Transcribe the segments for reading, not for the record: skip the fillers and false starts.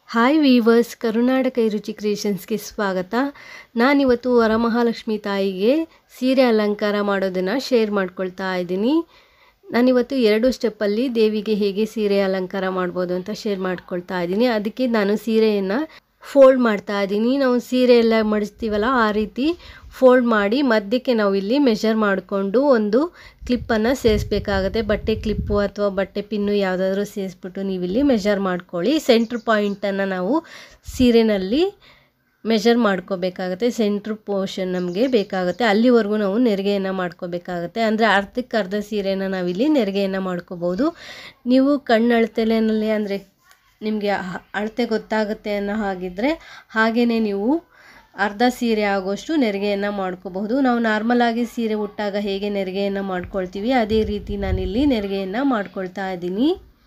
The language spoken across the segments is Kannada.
ಹಾಯ್ ವೀವರ್ಸ್, ಕರುನಾಡ ಕೈರುಚಿ ಕ್ರಿಯೇಷನ್ಸ್ಗೆ ಸ್ವಾಗತ. ನಾನಿವತ್ತು ವರಮಹಾಲಕ್ಷ್ಮಿ ತಾಯಿಗೆ ಸೀರೆ ಅಲಂಕಾರ ಮಾಡೋದನ್ನು ಶೇರ್ ಮಾಡ್ಕೊಳ್ತಾ ಇದ್ದೀನಿ. ನಾನಿವತ್ತು 2 ಸ್ಟೆಪ್ಪಲ್ಲಿ ದೇವಿಗೆ ಹೇಗೆ ಸೀರೆ ಅಲಂಕಾರ ಮಾಡ್ಬೋದು ಅಂತ ಶೇರ್ ಮಾಡ್ಕೊಳ್ತಾ ಇದ್ದೀನಿ. ಅದಕ್ಕೆ ನಾನು ಸೀರೆಯನ್ನು ಫೋಲ್ಡ್ ಮಾಡ್ತಾ ಇದ್ದೀನಿ. ನಾವು ಸೀರೆ ಎಲ್ಲ ಮಡಿಸ್ತೀವಲ್ಲ ಆ ರೀತಿ ಫೋಲ್ಡ್ ಮಾಡಿ ಮಧ್ಯಕ್ಕೆ ನಾವು ಇಲ್ಲಿ ಮೆಷರ್ ಮಾಡಿಕೊಂಡು ಒಂದು ಕ್ಲಿಪ್ಪನ್ನು ಸೇರಿಸ್ಬೇಕಾಗುತ್ತೆ. ಬಟ್ಟೆ ಕ್ಲಿಪ್ಪು ಅಥವಾ ಬಟ್ಟೆ ಪಿನ್ನು ಯಾವುದಾದ್ರೂ ಸೇರಿಸ್ಬಿಟ್ಟು ನೀವಿಲ್ಲಿ ಮೆಷರ್ ಮಾಡ್ಕೊಳ್ಳಿ. ಸೆಂಟ್ರ್ ಪಾಯಿಂಟನ್ನು ನಾವು ಸೀರೆನಲ್ಲಿ ಮೆಷರ್ ಮಾಡ್ಕೋಬೇಕಾಗುತ್ತೆ. ಸೆಂಟ್ರ್ ಪೋರ್ಷನ್ ನಮಗೆ ಬೇಕಾಗುತ್ತೆ, ಅಲ್ಲಿವರೆಗೂ ನಾವು ನೆರಿಗೆಯನ್ನು ಮಾಡ್ಕೋಬೇಕಾಗುತ್ತೆ. ಅಂದರೆ ಅರ್ಧ ಸೀರೆನ ನಾವಿಲ್ಲಿ ನೆರಿಗೆಯನ್ನು ಮಾಡ್ಕೋಬೋದು. ನೀವು ಕಣ್ಣಳತೆಯಲ್ಲಿ ಅಂದರೆ ನಿಮಗೆ ಅಳತೆ ಗೊತ್ತಾಗುತ್ತೆ ಅನ್ನೋ ಹಾಗಿದ್ದರೆ ಹಾಗೇ ನೀವು ಅರ್ಧ ಸೀರೆ ಆಗೋಷ್ಟು ನೆರಿಗೆಯನ್ನು ಮಾಡ್ಕೋಬಹುದು. ನಾವು ನಾರ್ಮಲಾಗಿ ಸೀರೆ ಉಟ್ಟಾಗ ಹೇಗೆ ನೆರಿಗೆಯನ್ನು ಮಾಡ್ಕೊಳ್ತೀವಿ ಅದೇ ರೀತಿ ನಾನಿಲ್ಲಿ ನೆರಿಗೆಯನ್ನು ಮಾಡ್ಕೊಳ್ತಾ ಇದ್ದೀನಿ.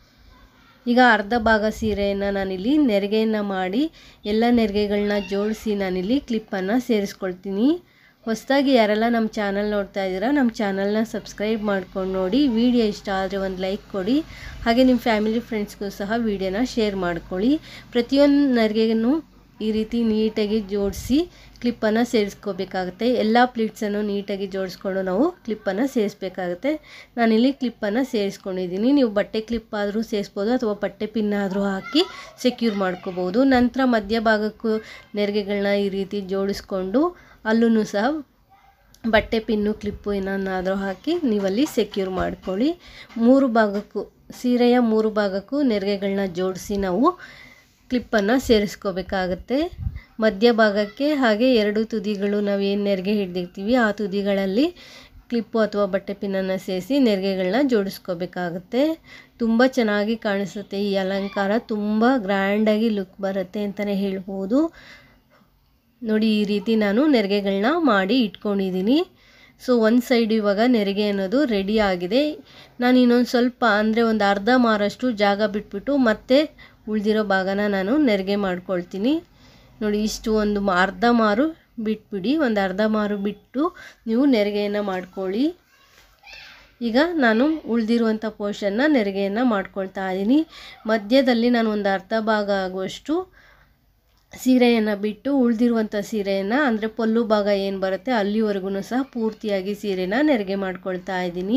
ಈಗ ಅರ್ಧ ಭಾಗ ಸೀರೆಯನ್ನು ನಾನಿಲ್ಲಿ ನೆರಿಗೆಯನ್ನು ಮಾಡಿ ಎಲ್ಲ ನೆರಿಗೆಗಳನ್ನ ಜೋಡಿಸಿ ನಾನಿಲ್ಲಿ ಕ್ಲಿಪ್ಪನ್ನು ಸೇರಿಸ್ಕೊಳ್ತೀನಿ. ಹೊಸದಾಗಿ ಯಾರೆಲ್ಲ ನಮ್ಮ ಚಾನಲ್ ನೋಡ್ತಾ ಇದ್ದೀರಾ ನಮ್ಮ ಚಾನಲ್ನ ಸಬ್ಸ್ಕ್ರೈಬ್ ಮಾಡ್ಕೊಂಡು ನೋಡಿ. ವಿಡಿಯೋ ಇಷ್ಟ ಆದರೆ ಒಂದು ಲೈಕ್ ಕೊಡಿ. ಹಾಗೆ ನಿಮ್ಮ ಫ್ಯಾಮಿಲಿ ಫ್ರೆಂಡ್ಸ್ಗೂ ಸಹ ವಿಡಿಯೋನ ಶೇರ್ ಮಾಡ್ಕೊಳ್ಳಿ. ಪ್ರತಿಯೊಂದು ನೆರಿಗೆಯನ್ನು ಈ ರೀತಿ ನೀಟಾಗಿ ಜೋಡಿಸಿ ಕ್ಲಿಪ್ಪನ್ನು ಸೇರಿಸ್ಕೋಬೇಕಾಗುತ್ತೆ. ಎಲ್ಲ ಪ್ಲೀಟ್ಸನ್ನು ನೀಟಾಗಿ ಜೋಡಿಸ್ಕೊಂಡು ನಾವು ಕ್ಲಿಪ್ಪನ್ನು ಸೇರಿಸ್ಬೇಕಾಗುತ್ತೆ. ನಾನಿಲ್ಲಿ ಕ್ಲಿಪ್ಪನ್ನು ಸೇರಿಸ್ಕೊಂಡಿದ್ದೀನಿ. ನೀವು ಬಟ್ಟೆ ಕ್ಲಿಪ್ ಆದರೂ ಸೇರಿಸ್ಬೋದು ಅಥವಾ ಬಟ್ಟೆ ಪಿನ್ ಆದರೂ ಹಾಕಿ ಸೆಕ್ಯೂರ್ ಮಾಡ್ಕೋಬೋದು. ನಂತರ ಮಧ್ಯಭಾಗಕ್ಕೂ ನೆರಿಗೆಗಳನ್ನ ಈ ರೀತಿ ಜೋಡಿಸ್ಕೊಂಡು ಅಲ್ಲೂ ಸಹ ಬಟ್ಟೆ ಪಿನ್ನು ಕ್ಲಿಪ್ಪು ಏನನ್ನಾದರೂ ಹಾಕಿ ನೀವಲ್ಲಿ ಸೆಕ್ಯೂರ್ ಮಾಡ್ಕೊಳ್ಳಿ. 3 ಭಾಗಕ್ಕೂ ಸೀರೆಯ 3 ಭಾಗಕ್ಕೂ ನೆರಿಗೆಗಳನ್ನ ಜೋಡಿಸಿ ನಾವು ಕ್ಲಿಪ್ಪನ್ನು ಸೇರಿಸ್ಕೋಬೇಕಾಗತ್ತೆ. ಮಧ್ಯಭಾಗಕ್ಕೆ ಹಾಗೆ 2 ತುದಿಗಳು ನಾವೇನು ನೆರಿಗೆ ಹಿಡಿದಿರ್ತೀವಿ ಆ ತುದಿಗಳಲ್ಲಿ ಕ್ಲಿಪ್ಪು ಅಥವಾ ಬಟ್ಟೆ ಪಿನ್ನನ್ನು ಸೇರಿಸಿ ನೆರಿಗೆಗಳನ್ನ ಜೋಡಿಸ್ಕೋಬೇಕಾಗುತ್ತೆ. ತುಂಬ ಚೆನ್ನಾಗಿ ಕಾಣಿಸುತ್ತೆ ಈ ಅಲಂಕಾರ. ತುಂಬ ಗ್ರ್ಯಾಂಡಾಗಿ ಲುಕ್ ಬರುತ್ತೆ ಅಂತಲೇ ಹೇಳ್ಬೋದು. ನೋಡಿ, ಈ ರೀತಿ ನಾನು ನೆರಿಗೆಗಳನ್ನ ಮಾಡಿ ಇಟ್ಕೊಂಡಿದ್ದೀನಿ. ಸೊ ಒಂದು ಸೈಡ್ ಇವಾಗ ನೆರಿಗೆ ಅನ್ನೋದು ರೆಡಿ ಆಗಿದೆ. ನಾನು ಇನ್ನೊಂದು ಸ್ವಲ್ಪ ಅಂದರೆ ಒಂದು ಅರ್ಧ ಮಾರಷ್ಟು ಜಾಗ ಬಿಟ್ಬಿಟ್ಟು ಮತ್ತೆ ಉಳಿದಿರೋ ಭಾಗನ ನಾನು ನೆರಿಗೆ ಮಾಡ್ಕೊಳ್ತೀನಿ. ನೋಡಿ, ಇಷ್ಟು ಒಂದು ಅರ್ಧ ಮಾರು ಬಿಟ್ಬಿಡಿ. ಒಂದು ಅರ್ಧ ಮಾರು ಬಿಟ್ಟು ನೀವು ನೆರಿಗೆಯನ್ನು ಮಾಡ್ಕೊಳ್ಳಿ. ಈಗ ನಾನು ಉಳಿದಿರುವಂಥ ಪೋರ್ಷನ್ನ ನೆರಿಗೆಯನ್ನು ಮಾಡ್ಕೊಳ್ತಾ ಇದ್ದೀನಿ. ಮಧ್ಯದಲ್ಲಿ ನಾನು ಒಂದು ಅರ್ಧ ಭಾಗ ಆಗುವಷ್ಟು ಸೀರೆಯನ್ನು ಬಿಟ್ಟು ಉಳಿದಿರುವಂಥ ಸೀರೆಯನ್ನು ಅಂದರೆ ಪಲ್ಲು ಭಾಗ ಏನು ಬರುತ್ತೆ ಅಲ್ಲಿವರೆಗೂ ಸಹ ಪೂರ್ತಿಯಾಗಿ ಸೀರೆನ ನೆರಿಗೆ ಮಾಡ್ಕೊಳ್ತಾ ಇದ್ದೀನಿ.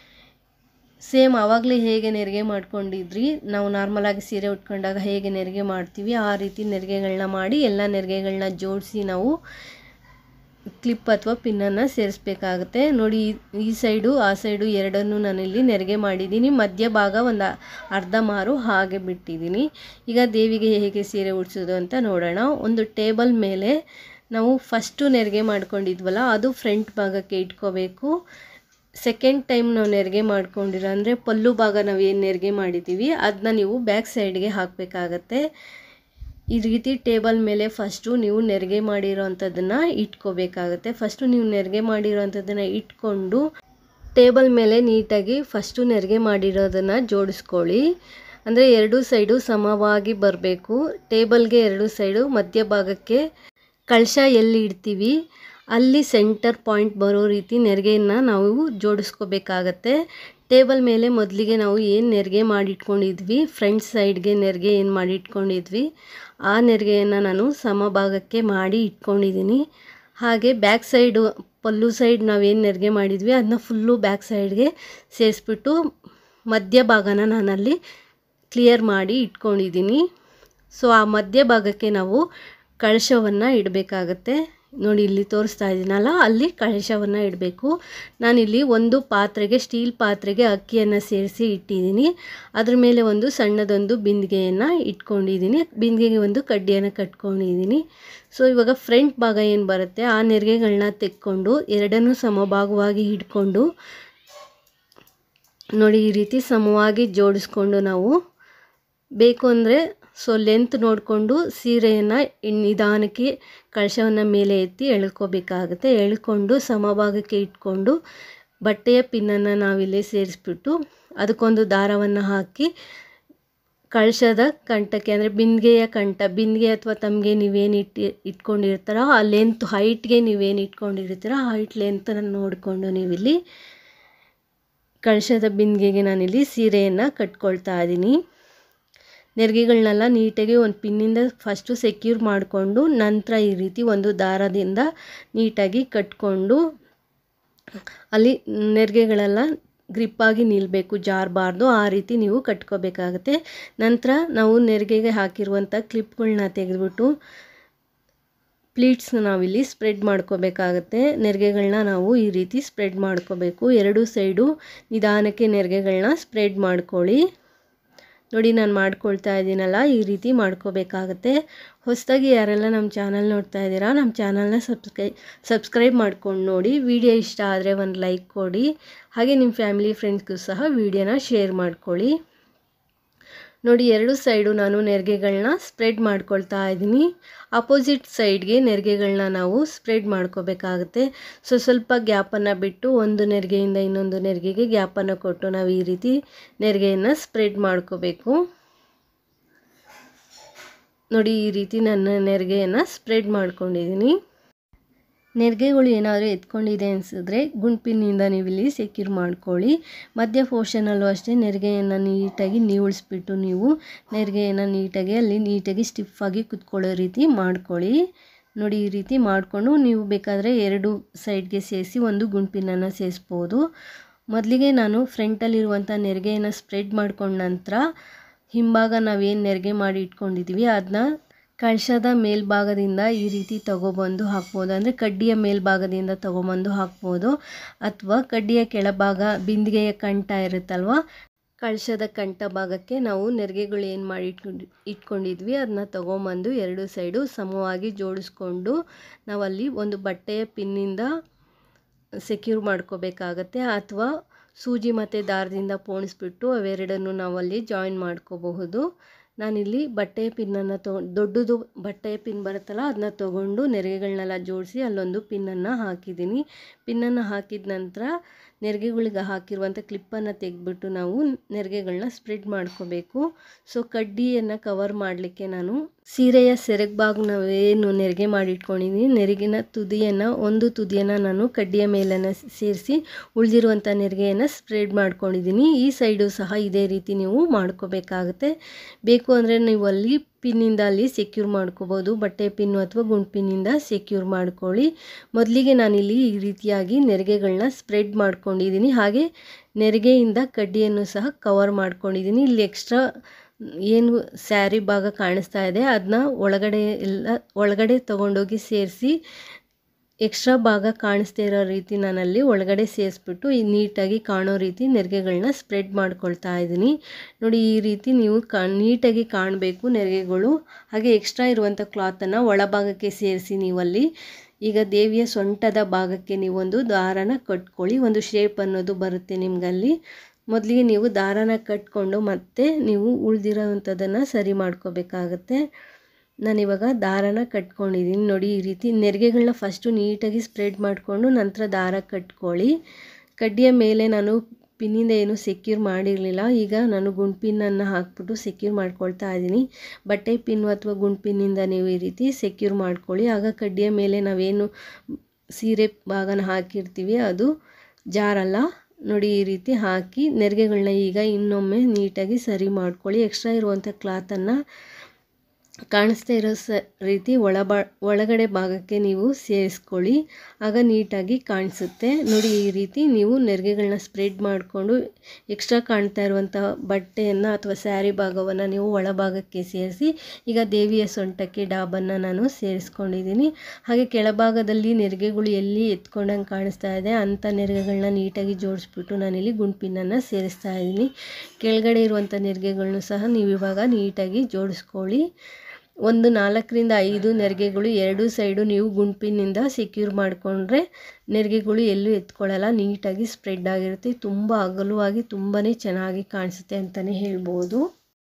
ಸೇಮ್ ಆವಾಗಲೇ ಹೇಗೆ ನೆರಿಗೆ ಮಾಡ್ಕೊಂಡಿದ್ರಿ, ನಾವು ನಾರ್ಮಲಾಗಿ ಸೀರೆ ಉಟ್ಕೊಂಡಾಗ ಹೇಗೆ ನೆರಿಗೆ ಮಾಡ್ತೀವಿ ಆ ರೀತಿ ನೆರಿಗೆಗಳನ್ನ ಮಾಡಿ ಎಲ್ಲ ನೆರಿಗೆಗಳನ್ನ ಜೋಡಿಸಿ ನಾವು ಕ್ಲಿಪ್ ಅಥವಾ ಪಿನ್ನನ್ನು ಸೇರಿಸ್ಬೇಕಾಗುತ್ತೆ. ನೋಡಿ, ಈ ಸೈಡು ಆ ಸೈಡು ಎರಡನ್ನೂ ನಾನಿಲ್ಲಿ ನೆರಿಗೆ ಮಾಡಿದ್ದೀನಿ. ಮಧ್ಯಭಾಗ ಒಂದು ಅರ್ಧ ಮಾರು ಹಾಗೆ ಬಿಟ್ಟಿದ್ದೀನಿ. ಈಗ ದೇವಿಗೆ ಹೇಗೆ ಸೀರೆ ಉಡಿಸೋದು ಅಂತ ನೋಡೋಣ. ಒಂದು ಟೇಬಲ್ ಮೇಲೆ ನಾವು ಫಸ್ಟು ನೆರಿಗೆ ಮಾಡ್ಕೊಂಡಿದ್ವಲ್ಲ ಅದು ಫ್ರಂಟ್ ಭಾಗಕ್ಕೆ ಇಟ್ಕೋಬೇಕು. ಸೆಕೆಂಡ್ ಟೈಮ್ ನಾವು ನೆರಿಗೆ ಮಾಡ್ಕೊಂಡಿರೋ ಅಂದರೆ ಪಲ್ಲು ಭಾಗ ನಾವು ಏನು ನೆರಿಗೆ ಮಾಡಿದ್ದೀವಿ ಅದನ್ನ ನೀವು ಬ್ಯಾಕ್ ಸೈಡ್ಗೆ ಹಾಕಬೇಕಾಗತ್ತೆ. ಈ ರೀತಿ ಟೇಬಲ್ ಮೇಲೆ ಫಸ್ಟು ನೀವು ನೆರಿಗೆ ಮಾಡಿರೋ ಅಂಥದ್ದನ್ನು ಇಟ್ಕೋಬೇಕಾಗತ್ತೆ. ಫಸ್ಟು ನೀವು ನೆರಿಗೆ ಮಾಡಿರೋ ಅಂಥದ್ದನ್ನು ಇಟ್ಕೊಂಡು ಟೇಬಲ್ ಮೇಲೆ ನೀಟಾಗಿ ಫಸ್ಟು ನೆರಿಗೆ ಮಾಡಿರೋದನ್ನು ಜೋಡಿಸ್ಕೊಳ್ಳಿ. ಅಂದರೆ 2 ಸೈಡು ಸಮವಾಗಿ ಬರಬೇಕು. ಟೇಬಲ್ಗೆ 2 ಸೈಡು ಮಧ್ಯಭಾಗಕ್ಕೆ ಕಳಶ ಎಲ್ಲಿ ಇಡ್ತೀವಿ ಅಲ್ಲಿ ಸೆಂಟರ್ ಪಾಯಿಂಟ್ ಬರೋ ರೀತಿ ನೆರಿಗೆಯನ್ನು ನಾವು ಜೋಡಿಸ್ಕೋಬೇಕಾಗತ್ತೆ. ಟೇಬಲ್ ಮೇಲೆ ಮೊದಲಿಗೆ ನಾವು ಏನು ನೆರಿಗೆ ಮಾಡಿಟ್ಕೊಂಡಿದ್ವಿ ಫ್ರಂಟ್ ಸೈಡ್ಗೆ ನೆರಿಗೆ ಏನು ಮಾಡಿ ಇಟ್ಕೊಂಡಿದ್ವಿ ಆ ನೆರಿಗೆಯನ್ನು ನಾನು ಸಮಭಾಗಕ್ಕೆ ಮಾಡಿ ಇಟ್ಕೊಂಡಿದ್ದೀನಿ. ಹಾಗೆ ಬ್ಯಾಕ್ ಸೈಡು ಪಲ್ಲು ಸೈಡ್ ನಾವೇನು ನೆರಿಗೆ ಮಾಡಿದ್ವಿ ಅದನ್ನ ಫುಲ್ಲು ಬ್ಯಾಕ್ ಸೈಡ್ಗೆ ಸೇರಿಸ್ಬಿಟ್ಟು ಮಧ್ಯಭಾಗನ ನಾನಲ್ಲಿ ಕ್ಲಿಯರ್ ಮಾಡಿ ಇಟ್ಕೊಂಡಿದ್ದೀನಿ. ಸೊ ಆ ಮಧ್ಯಭಾಗಕ್ಕೆ ನಾವು ಕಳಶವನ್ನು ಇಡಬೇಕಾಗತ್ತೆ. ನೋಡಿ, ಇಲ್ಲಿ ತೋರಿಸ್ತಾ ಇದ್ದೀನಲ್ಲ ಅಲ್ಲಿ ಕಳಶವನ್ನು ಇಡಬೇಕು. ನಾನಿಲ್ಲಿ ಒಂದು ಪಾತ್ರೆಗೆ ಸ್ಟೀಲ್ ಪಾತ್ರೆಗೆ ಅಕ್ಕಿಯನ್ನು ಸೇರಿಸಿ ಇಟ್ಟಿದ್ದೀನಿ. ಅದ್ರ ಮೇಲೆ ಒಂದು ಸಣ್ಣದೊಂದು ಬಿಂದಿಗೆಯನ್ನು ಇಟ್ಕೊಂಡಿದ್ದೀನಿ. ಬಿಂದಿಗೆಗೆ ಒಂದು ಕಡ್ಡಿಯನ್ನು ಕಟ್ಕೊಂಡಿದ್ದೀನಿ. ಸೊ ಇವಾಗ ಫ್ರಂಟ್ ಭಾಗ ಏನು ಬರುತ್ತೆ ಆ ನೆರಿಗೆಗಳನ್ನ ತೆಕ್ಕೊಂಡು ಎರಡನ್ನೂ ಸಮಭಾಗವಾಗಿ ಹಿಡ್ಕೊಂಡು ನೋಡಿ ಈ ರೀತಿ ಸಮವಾಗಿ ಜೋಡಿಸ್ಕೊಂಡು ನಾವು ಬೇಕು ಅಂದರೆ ಸೊ ಲೆಂತ್ ನೋಡಿಕೊಂಡು ಸೀರೆಯನ್ನು ನಿಧಾನಕ್ಕೆ ಕಳಶವನ್ನು ಮೇಲೆ ಎತ್ತಿ ಎಳ್ಕೋಬೇಕಾಗುತ್ತೆ. ಎಳ್ಕೊಂಡು ಸಮಭಾಗಕ್ಕೆ ಇಟ್ಕೊಂಡು ಬಟ್ಟೆಯ ಪಿನ್ನನ್ನು ನಾವಿಲ್ಲಿ ಸೇರಿಸ್ಬಿಟ್ಟು ಅದಕ್ಕೊಂದು ದಾರವನ್ನು ಹಾಕಿ ಕಳಶದ ಕಂಠಕ್ಕೆ ಅಂದರೆ ಬಿಂದಿಗೆಯ ಕಂಠ, ಬಿಂದಿಗೆ ಅಥವಾ ತಮಗೆ ನೀವೇನು ಇಟ್ಕೊಂಡಿರ್ತಾರೋ ಆ ಲೆಂತ್ ಹೈಟ್ಗೆ ನೀವೇನು ಇಟ್ಕೊಂಡಿರ್ತೀರೋ ಆ ಹೈಟ್ ಲೆಂತನ್ನು ನೋಡಿಕೊಂಡು ನೀವಿಲ್ಲಿ ಕಳಶದ ಬಿಂದಿಗೆಗೆ ನಾನಿಲ್ಲಿ ಸೀರೆಯನ್ನು ಕಟ್ಕೊಳ್ತಾ ಇದ್ದೀನಿ. ನೆರಿಗೆಗಳನ್ನೆಲ್ಲ ನೀಟಾಗಿ ಒಂದು ಪಿನ್ನಿಂದ ಫಸ್ಟು ಸೆಕ್ಯೂರ್ ಮಾಡಿಕೊಂಡು ನಂತರ ಈ ರೀತಿ ಒಂದು ದಾರದಿಂದ ನೀಟಾಗಿ ಕಟ್ಕೊಂಡು ಅಲ್ಲಿ ನೆರಿಗೆಗಳೆಲ್ಲ ಗ್ರಿಪ್ಪಾಗಿ ನಿಲ್ಲಬೇಕು, ಜಾರಬಾರ್ದು, ಆ ರೀತಿ ನೀವು ಕಟ್ಕೋಬೇಕಾಗುತ್ತೆ. ನಂತರ ನಾವು ನೆರಿಗೆಗೆ ಹಾಕಿರುವಂಥ ಕ್ಲಿಪ್ಗಳನ್ನ ತೆಗೆದುಬಿಟ್ಟು ಪ್ಲೀಟ್ಸ್ನ ನಾವಿಲ್ಲಿ ಸ್ಪ್ರೆಡ್ ಮಾಡ್ಕೋಬೇಕಾಗತ್ತೆ. ನೆರಿಗೆಗಳನ್ನ ನಾವು ಈ ರೀತಿ ಸ್ಪ್ರೆಡ್ ಮಾಡ್ಕೋಬೇಕು. ಎರಡೂ ಸೈಡು ನಿಧಾನಕ್ಕೆ ನೆರಿಗೆಗಳನ್ನ ಸ್ಪ್ರೆಡ್ ಮಾಡ್ಕೊಳ್ಳಿ. ನೋಡಿ ನಾನು ಮಾಡ್ಕೊಳ್ತಾ ಇದ್ದೀನಲ್ಲ, ಈ ರೀತಿ ಮಾಡ್ಕೋಬೇಕಾಗತ್ತೆ. ಹೊಸದಾಗಿ ಯಾರೆಲ್ಲ ನಮ್ಮ ಚಾನಲ್ ನೋಡ್ತಾ ಇದ್ದೀರಾ, ನಮ್ಮ ಚಾನಲ್ನ ಸಬ್ಸ್ಕ್ರೈಬ್ ಮಾಡ್ಕೊಂಡು ನೋಡಿ. ವಿಡಿಯೋ ಇಷ್ಟ ಆದರೆ ಒಂದು ಲೈಕ್ ಕೊಡಿ. ಹಾಗೆ ನಿಮ್ಮ ಫ್ಯಾಮಿಲಿ ಫ್ರೆಂಡ್ಸ್ಗೂ ಸಹ ವಿಡಿಯೋನ ಶೇರ್ ಮಾಡ್ಕೊಳ್ಳಿ. ನೋಡಿ ಎರಡು ಸೈಡು ನಾನು ನೆರಿಗೆಗಳನ್ನ ಸ್ಪ್ರೆಡ್ ಮಾಡ್ಕೊಳ್ತಾ ಇದ್ದೀನಿ. ಅಪೋಸಿಟ್ ಸೈಡ್ಗೆ ನೆರಿಗೆಗಳನ್ನ ನಾವು ಸ್ಪ್ರೆಡ್ ಮಾಡ್ಕೋಬೇಕಾಗುತ್ತೆ. ಸ್ವಲ್ಪ ಗ್ಯಾಪನ್ನು ಬಿಟ್ಟು ಒಂದು ನೆರಿಗೆಯಿಂದ ಇನ್ನೊಂದು ನೆರಿಗೆಗೆ ಗ್ಯಾಪನ್ನು ಕೊಟ್ಟು ನಾವು ಈ ರೀತಿ ನೆರಿಗೆಯನ್ನು ಸ್ಪ್ರೆಡ್ ಮಾಡ್ಕೋಬೇಕು. ನೋಡಿ ಈ ರೀತಿ ನನ್ನ ನೆರಿಗೆಯನ್ನು ಸ್ಪ್ರೆಡ್ ಮಾಡ್ಕೊಂಡಿದ್ದೀನಿ. ನೆರಿಗೆಗಳು ಏನಾದರೂ ಎತ್ಕೊಂಡಿದೆ ಅನಿಸಿದ್ರೆ ಗುಂಪಿನಿಂದ ನೀವು ಇಲ್ಲಿ ಸೆಕ್ಯೂರ್ ಮಾಡ್ಕೊಳ್ಳಿ. ಮಧ್ಯ ಪೋರ್ಷನಲ್ಲೂ ಅಷ್ಟೇ ನೆರಿಗೆಯನ್ನು ನೀಟಾಗಿ ನೀವುಳಿಸ್ಬಿಟ್ಟು ನೀವು ನೆರಿಗೆಯನ್ನು ನೀಟಾಗಿ ಅಲ್ಲಿ ನೀಟಾಗಿ ಸ್ಟಿಫಾಗಿ ಕುತ್ಕೊಳ್ಳೋ ರೀತಿ ಮಾಡ್ಕೊಳ್ಳಿ. ನೋಡಿ ಈ ರೀತಿ ಮಾಡಿಕೊಂಡು ನೀವು ಬೇಕಾದರೆ ಎರಡು ಸೈಡ್ಗೆ ಸೇರಿಸಿ ಒಂದು ಗುಂಪಿನನ್ನು ಸೇರಿಸ್ಬೋದು. ಮೊದಲಿಗೆ ನಾನು ಫ್ರಂಟಲ್ಲಿರುವಂಥ ನೆರಿಗೆಯನ್ನು ಸ್ಪ್ರೆಡ್ ಮಾಡ್ಕೊಂಡ ನಂತರ ಹಿಂಭಾಗ ನಾವೇನು ನೆರಿಗೆ ಮಾಡಿ ಇಟ್ಕೊಂಡಿದ್ದೀವಿ ಅದನ್ನ ಕಳಶದ ಮೇಲ್ಭಾಗದಿಂದ ಈ ರೀತಿ ತಗೊಬಂದು ಹಾಕ್ಬೋದು. ಅಂದರೆ ಕಡ್ಡಿಯ ಮೇಲ್ಭಾಗದಿಂದ ತಗೊಬಂದು ಹಾಕ್ಬೋದು, ಅಥವಾ ಕಡ್ಡಿಯ ಕೆಳಭಾಗ ಬಿಂದಿಗೆಯ ಕಂಠ ಇರುತ್ತಲ್ವ, ಕಳಶದ ಕಂಠ ಭಾಗಕ್ಕೆ ನಾವು ನೆರಿಗೆಗಳು ಏನು ಮಾಡಿ ಇಟ್ಕೊಂಡಿದ್ವಿ ಅದನ್ನ ತಗೊಂಬಂದು ಎರಡು ಸೈಡು ಸಮವಾಗಿ ಜೋಡಿಸ್ಕೊಂಡು ನಾವಲ್ಲಿ ಒಂದು ಬಟ್ಟೆಯ ಪಿನ್ನಿಂದ ಸೆಕ್ಯೂರ್ ಮಾಡ್ಕೋಬೇಕಾಗತ್ತೆ, ಅಥವಾ ಸೂಜಿ ಮತ್ತು ದಾರದಿಂದ ಪೋಣಿಸ್ಬಿಟ್ಟು ಅವೆರಡನ್ನು ನಾವಲ್ಲಿ ಜಾಯಿನ್ ಮಾಡ್ಕೋಬಹುದು. ನಾನಿಲ್ಲಿ ಬಟ್ಟೆಯ ಪಿನ್ನನ್ನು ದೊಡ್ಡದು ಬಟ್ಟೆಯ ಪಿನ್ ಬರುತ್ತಲ್ಲ ಅದನ್ನ ತೊಗೊಂಡು ನೆರಿಗೆಗಳನ್ನೆಲ್ಲ ಜೋಡಿಸಿ ಅಲ್ಲೊಂದು ಪಿನ್ನನ್ನು ಹಾಕಿದ್ದೀನಿ. ಪಿನ್ನನ್ನು ಹಾಕಿದ ನಂತರ ನೆರಿಗೆಗಳಿಗೆ ಹಾಕಿರುವಂಥ ಕ್ಲಿಪ್ಪನ್ನು ತೆಗೆದ್ಬಿಟ್ಟು ನಾವು ನೆರಿಗೆಗಳನ್ನ ಸ್ಪ್ರೆಡ್ ಮಾಡ್ಕೋಬೇಕು. ಕಡ್ಡಿಯನ್ನು ಕವರ್ ಮಾಡಲಿಕ್ಕೆ ನಾನು ಸೀರೆಯ ಸೆರಗು ಭಾಗ ನಾವೇನು ನೆರಿಗೆ ಮಾಡಿ ಇಟ್ಕೊಂಡಿದ್ದೀನಿ, ನೆರಿಗಿನ ತುದಿಯನ್ನು ಒಂದು ತುದಿಯನ್ನು ನಾನು ಕಡ್ಡಿಯ ಮೇಲನ್ನು ಸೇರಿಸಿ ಉಳಿದಿರುವಂಥ ನೆರಿಗೆಯನ್ನು ಸ್ಪ್ರೆಡ್ ಮಾಡ್ಕೊಂಡಿದ್ದೀನಿ. ಈ ಸೈಡು ಸಹ ಇದೇ ರೀತಿ ನೀವು ಮಾಡ್ಕೋಬೇಕಾಗುತ್ತೆ. ಬೇಕು ಅಂದರೆ ನೀವು ಅಲ್ಲಿ ಪಿನ್ನಿಂದ ಅಲ್ಲಿ ಸೆಕ್ಯೂರ್ ಮಾಡ್ಕೋಬೋದು, ಬಟ್ಟೆ ಪಿನ್ನು ಅಥವಾ ಗುಂಡು ಪಿನ್ನಿಂದ ಸೆಕ್ಯೂರ್ ಮಾಡ್ಕೊಳ್ಳಿ. ಮೊದಲಿಗೆ ನಾನಿಲ್ಲಿ ಈ ರೀತಿಯಾಗಿ ನೆರಿಗೆಗಳನ್ನ ಸ್ಪ್ರೆಡ್ ಮಾಡ್ಕೊಂಡಿದ್ದೀನಿ. ಹಾಗೆ ನೆರಿಗೆಯಿಂದ ಕಡ್ಡಿಯನ್ನು ಸಹ ಕವರ್ ಮಾಡ್ಕೊಂಡಿದ್ದೀನಿ. ಇಲ್ಲಿ ಎಕ್ಸ್ಟ್ರಾ ಏನು ಸ್ಯಾರಿ ಭಾಗ ಕಾಣಿಸ್ತಾ ಇದೆ ಅದನ್ನ ಒಳಗಡೆ ತೊಗೊಂಡೋಗಿ ಸೇರಿಸಿ ಎಕ್ಸ್ಟ್ರಾ ಭಾಗ ಕಾಣಿಸ್ತಾ ಇರೋ ರೀತಿ ನಾನಲ್ಲಿ ಒಳಗಡೆ ಸೇರಿಸ್ಬಿಟ್ಟು ಈ ನೀಟಾಗಿ ಕಾಣೋ ರೀತಿ ನೆರಿಗೆಗಳನ್ನ ಸ್ಪ್ರೆಡ್ ಮಾಡ್ಕೊಳ್ತಾ ಇದ್ದೀನಿ. ನೋಡಿ ಈ ರೀತಿ ನೀವು ನೀಟಾಗಿ ಕಾಣಬೇಕು ನೆರಿಗೆಗಳು. ಹಾಗೆ ಎಕ್ಸ್ಟ್ರಾ ಇರುವಂಥ ಕ್ಲಾತನ್ನು ಒಳಭಾಗಕ್ಕೆ ಸೇರಿಸಿ ನೀವಲ್ಲಿ ಈಗ ದೇವಿಯ ಸೊಂಟದ ಭಾಗಕ್ಕೆ ನೀವೊಂದು ದಾರನ ಕಟ್ಕೊಳ್ಳಿ. ಒಂದು ಶೇಪ್ ಅನ್ನೋದು ಬರುತ್ತೆ ನಿಮಗಲ್ಲಿ. ಮೊದಲಿಗೆ ನೀವು ದಾರನ ಕಟ್ಕೊಂಡು ಮತ್ತೆ ನೀವು ಉಳಿದಿರೋವಂಥದ್ದನ್ನು ಸರಿ ಮಾಡ್ಕೋಬೇಕಾಗತ್ತೆ. ನಾನಿವಾಗ ದಾರನ ಕಟ್ಕೊಂಡಿದ್ದೀನಿ. ನೋಡಿ ಈ ರೀತಿ ನೆರಿಗೆಗಳನ್ನ ಫಸ್ಟು ನೀಟಾಗಿ ಸ್ಪ್ರೆಡ್ ಮಾಡಿಕೊಂಡು ನಂತರ ದಾರ ಕಟ್ಕೊಳ್ಳಿ. ಕಡ್ಡಿಯ ಮೇಲೆ ನಾನು ಪಿನ್ನಿಂದ ಏನು ಸೆಕ್ಯೂರ್ ಮಾಡಿರಲಿಲ್ಲ, ಈಗ ನಾನು ಗುಂಡು ಪಿನ್ನನ್ನು ಹಾಕ್ಬಿಟ್ಟು ಸೆಕ್ಯೂರ್ ಮಾಡ್ಕೊಳ್ತಾ ಇದ್ದೀನಿ. ಬಟ್ಟೆ ಪಿನ್ನು ಅಥವಾ ಗುಂಡು ಪಿನ್ನಿಂದ ನೀವು ಈ ರೀತಿ ಸೆಕ್ಯೂರ್ ಮಾಡ್ಕೊಳ್ಳಿ. ಆಗ ಕಡ್ಡಿಯ ಮೇಲೆ ನಾವೇನು ಸೀರೆ ಭಾಗನ ಹಾಕಿರ್ತೀವಿ ಅದು ಜಾರಲ್ಲ. ನೋಡಿ ಈ ರೀತಿ ಹಾಕಿ ನೆರಿಗೆಗಳನ್ನ ಈಗ ಇನ್ನೊಮ್ಮೆ ನೀಟಾಗಿ ಸರಿ ಮಾಡ್ಕೊಳ್ಳಿ. ಎಕ್ಸ್ಟ್ರಾ ಇರುವಂಥ ಕ್ಲಾತನ್ನು ಕಾಣಿಸ್ತಾ ಇರೋ ರೀತಿ ಒಳಗಡೆ ಭಾಗಕ್ಕೆ ನೀವು ಸೇರಿಸ್ಕೊಳ್ಳಿ, ಆಗ ನೀಟಾಗಿ ಕಾಣಿಸುತ್ತೆ. ನೋಡಿ ಈ ರೀತಿ ನೀವು ನೆರಿಗೆಗಳನ್ನ ಸ್ಪ್ರೆಡ್ ಮಾಡಿಕೊಂಡು ಎಕ್ಸ್ಟ್ರಾ ಕಾಣ್ತಾ ಇರುವಂಥ ಬಟ್ಟೆಯನ್ನು ಅಥವಾ ಸ್ಯಾರಿ ಭಾಗವನ್ನು ನೀವು ಒಳಭಾಗಕ್ಕೆ ಸೇರಿಸಿ ಈಗ ದೇವಿಯ ಸೊಂಟಕ್ಕೆ ಡಾಬನ್ನು ನಾನು ಸೇರಿಸ್ಕೊಂಡಿದ್ದೀನಿ. ಹಾಗೆ ಕೆಳಭಾಗದಲ್ಲಿ ನೆರಿಗೆಗಳು ಎಲ್ಲಿ ಎತ್ಕೊಂಡಂಗೆ ಕಾಣಿಸ್ತಾ ಇದೆ ಅಂಥ ನೆರಿಗೆಗಳನ್ನ ನೀಟಾಗಿ ಜೋಡಿಸ್ಬಿಟ್ಟು ನಾನಿಲ್ಲಿ ಗುಂಡು ಪಿನ್ನನ್ನು ಸೇರಿಸ್ತಾ ಇದ್ದೀನಿ. ಕೆಳಗಡೆ ಇರುವಂಥ ನೆರಿಗೆಗಳನ್ನೂ ಸಹ ನೀವು ಇವಾಗ ನೀಟಾಗಿ ಜೋಡಿಸ್ಕೊಳ್ಳಿ. ಒಂದು 4ರಿಂದ 5 ನೆರಿಗೆಗಳು ಎರಡು ಸೈಡು ನೀವು ಗುಂಡು ಪಿನ್ನಿಂದ ಸೆಕ್ಯೂರ್ ಮಾಡಿಕೊಂಡ್ರೆ ನೆರಿಗೆಗಳು ಎಲ್ಲೂ ಎತ್ಕೊಳ್ಳಲ್ಲ, ನೀಟಾಗಿ ಸ್ಪ್ರೆಡ್ ಆಗಿರುತ್ತೆ. ತುಂಬ ಅಗಲವಾಗಿ ತುಂಬಾ ಚೆನ್ನಾಗಿ ಕಾಣಿಸುತ್ತೆ ಅಂತಲೇ ಹೇಳ್ಬೋದು.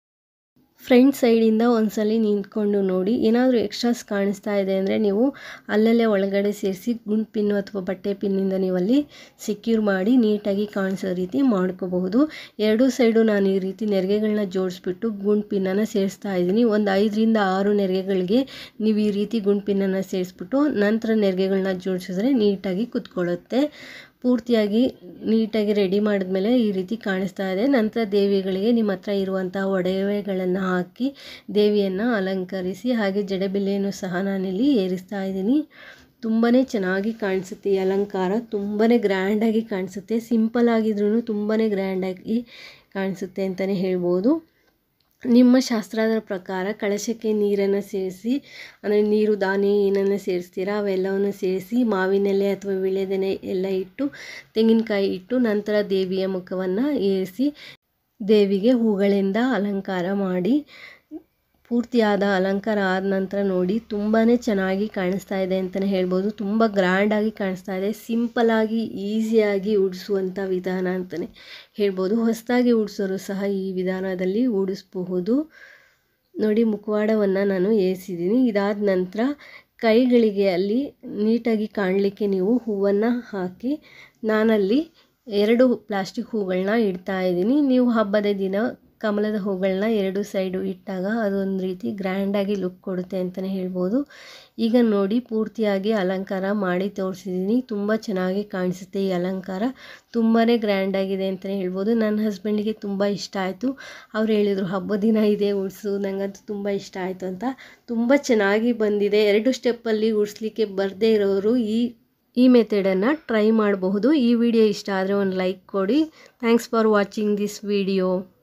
ಫ್ರಂಟ್ ಸೈಡಿಂದ ಒಂದ್ಸಲ ನಿಂತ್ಕೊಂಡು ನೋಡಿ, ಏನಾದರೂ ಎಕ್ಸ್ಟ್ರಾಸ್ ಕಾಣಿಸ್ತಾ ಇದೆ ಅಂದರೆ ನೀವು ಅಲ್ಲಲ್ಲೇ ಒಳಗಡೆ ಸೇರಿಸಿ ಗುಂಡು ಪಿನ್ನು ಅಥವಾ ಬಟ್ಟೆ ಪಿನ್ನಿಂದ ನೀವಲ್ಲಿ ಸೆಕ್ಯೂರ್ ಮಾಡಿ ನೀಟಾಗಿ ಕಾಣಿಸೋ ರೀತಿ ಮಾಡ್ಕೋಬಹುದು. ಎರಡೂ ಸೈಡು ನಾನು ಈ ರೀತಿ ನೆರಿಗೆಗಳನ್ನ ಜೋಡಿಸ್ಬಿಟ್ಟು ಗುಂಡು ಪಿನ್ನನ್ನು ಸೇರಿಸ್ತಾ ಇದ್ದೀನಿ. ಒಂದು 5ರಿಂದ 6 ನೆರಿಗೆಗಳಿಗೆ ನೀವು ಈ ರೀತಿ ಗುಂಡು ಪಿನ್ನನ್ನು ಸೇರಿಸ್ಬಿಟ್ಟು ನಂತರ ನೆರಿಗೆಗಳನ್ನ ಜೋಡಿಸಿದ್ರೆ ನೀಟಾಗಿ ಕುತ್ಕೊಳ್ಳುತ್ತೆ. ಪೂರ್ತಿಯಾಗಿ ನೀಟಾಗಿ ರೆಡಿ ಮಾಡಿದ್ಮೇಲೆ ಈ ರೀತಿ ಕಾಣಿಸ್ತಾ ಇದೆ. ನಂತರ ದೇವಿಗಳಿಗೆ ನಿಮ್ಮ ಹತ್ರ ಇರುವಂಥ ಒಡವೆಗಳನ್ನು ಹಾಕಿ ದೇವಿಯನ್ನು ಅಲಂಕರಿಸಿ, ಹಾಗೆ ಜಡೆಬಿಲ್ಲೆಯನ್ನು ಸಹ ನಾನಿಲ್ಲಿ ಏರಿಸ್ತಾ ಇದ್ದೀನಿ. ತುಂಬಾ ಚೆನ್ನಾಗಿ ಕಾಣಿಸುತ್ತೆ ಈ ಅಲಂಕಾರ, ತುಂಬಾ ಗ್ರ್ಯಾಂಡಾಗಿ ಕಾಣಿಸುತ್ತೆ. ಸಿಂಪಲ್ ಆಗಿದ್ರೂ ತುಂಬಾ ಗ್ರ್ಯಾಂಡಾಗಿ ಕಾಣಿಸುತ್ತೆ ಅಂತಲೇ ಹೇಳ್ಬೋದು. ನಿಮ್ಮ ಶಾಸ್ತ್ರದ ಪ್ರಕಾರ ಕಳಶಕ್ಕೆ ನೀರನ್ನು ಸೇರಿಸಿ, ಅಂದರೆ ನೀರು ದಾನಿ ಏನನ್ನು ಸೇರಿಸ್ತೀರಾ ಅವೆಲ್ಲವನ್ನು ಸೇರಿಸಿ ಮಾವಿನೆಲೆ ಅಥವಾ ವೀಳ್ಯದೆಲೆ ಎಲ್ಲ ಇಟ್ಟು ತೆಂಗಿನಕಾಯಿ ಇಟ್ಟು ನಂತರ ದೇವಿಯ ಮುಖವನ್ನು ಏರಿಸಿ ದೇವಿಗೆ ಹೂಗಳಿಂದ ಅಲಂಕಾರ ಮಾಡಿ, ಪೂರ್ತಿಯಾದ ಅಲಂಕಾರ ಆದ ನಂತರ ನೋಡಿ ತುಂಬಾ ಚೆನ್ನಾಗಿ ಕಾಣಿಸ್ತಾ ಇದೆ ಅಂತಲೇ ಹೇಳ್ಬೋದು. ತುಂಬ ಗ್ರ್ಯಾಂಡಾಗಿ ಕಾಣಿಸ್ತಾ ಇದೆ. ಸಿಂಪಲ್ಲಾಗಿ ಈಸಿಯಾಗಿ ಉಡಿಸುವಂಥ ವಿಧಾನ ಅಂತಲೇ ಹೇಳ್ಬೋದು. ಹೊಸದಾಗಿ ಉಡಿಸೋರು ಸಹ ಈ ವಿಧಾನದಲ್ಲಿ ಉಡಿಸಬಹುದು. ನೋಡಿ ಮುಖವಾಡವನ್ನು ನಾನು ಏರಿಸಿದ್ದೀನಿ. ಇದಾದ ನಂತರ ಕೈಗಳಿಗೆ ಅಲ್ಲಿ ನೀಟಾಗಿ ಕಾಣಲಿಕ್ಕೆ ನೀವು ಹೂವನ್ನು ಹಾಕಿ, ನಾನಲ್ಲಿ 2 ಪ್ಲಾಸ್ಟಿಕ್ ಹೂಗಳನ್ನ ಇಡ್ತಾ ಇದ್ದೀನಿ. ನೀವು ಹಬ್ಬದ ದಿನ ಕಮಲದ ಹೂಗಳನ್ನ 2 ಸೈಡು ಇಟ್ಟಾಗ ಅದೊಂದು ರೀತಿ ಗ್ರ್ಯಾಂಡಾಗಿ ಲುಕ್ ಕೊಡುತ್ತೆ ಅಂತಲೇ ಹೇಳ್ಬೋದು. ಈಗ ನೋಡಿ ಪೂರ್ತಿಯಾಗಿ ಅಲಂಕಾರ ಮಾಡಿ ತೋರಿಸಿದ್ದೀನಿ. ತುಂಬ ಚೆನ್ನಾಗಿ ಕಾಣಿಸುತ್ತೆ ಈ ಅಲಂಕಾರ, ತುಂಬಾ ಗ್ರ್ಯಾಂಡಾಗಿದೆ ಅಂತಲೇ ಹೇಳ್ಬೋದು. ನನ್ನ ಹಸ್ಬೆಂಡಿಗೆ ತುಂಬ ಇಷ್ಟ ಆಯಿತು. ಅವ್ರು ಹೇಳಿದರು ಹಬ್ಬದ ದಿನ ಇದೇ ಉಡಿಸು, ನನಗಂತೂ ತುಂಬ ಇಷ್ಟ ಆಯಿತು ಅಂತ. ತುಂಬ ಚೆನ್ನಾಗಿ ಬಂದಿದೆ. 2 ಸ್ಟೆಪ್ಪಲ್ಲಿ ಉಡಿಸ್ಲಿಕ್ಕೆ ಬರದೇ ಇರೋರು ಈ ಮೆಥಡನ್ನು ಟ್ರೈ ಮಾಡಬಹುದು. ಈ ವಿಡಿಯೋ ಇಷ್ಟ ಆದರೆ ಒಂದು ಲೈಕ್ ಕೊಡಿ. Thanks for watching this video.